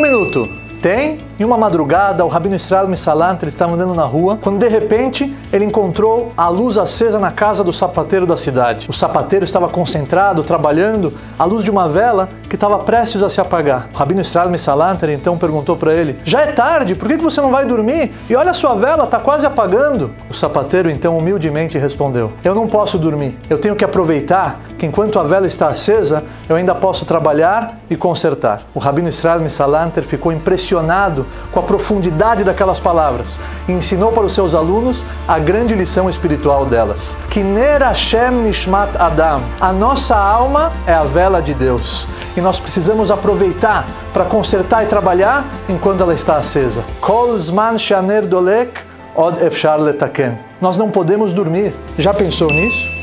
minuto. Tem? Em uma madrugada, o Rabino Israel Misalanter estava andando na rua, quando de repente ele encontrou a luz acesa na casa do sapateiro da cidade. O sapateiro estava concentrado, trabalhando, à luz de uma vela que estava prestes a se apagar. O Rabino Israel Misalanter então perguntou para ele: já é tarde, por que você não vai dormir? E olha a sua vela, está quase apagando. O sapateiro então humildemente respondeu: eu não posso dormir, eu tenho que aproveitar que enquanto a vela está acesa, eu ainda posso trabalhar e consertar. O Rabino Israel Misalanter ficou impressionado com a profundidade daquelas palavras e ensinou para os seus alunos a grande lição espiritual delas. Kiner Hashem Nishmat Adam. A nossa alma é a vela de Deus e nós precisamos aproveitar para consertar e trabalhar enquanto ela está acesa. Kol Zman Shaner Dolek Od Efshar Letaken. Nós não podemos dormir. Já pensou nisso?